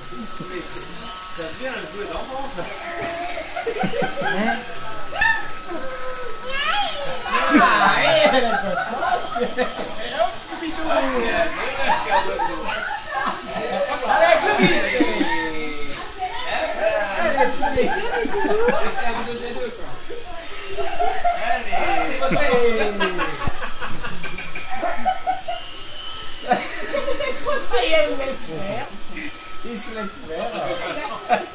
Ça devient un jouet d'enfant, ça. Hein? Il se laisse faire.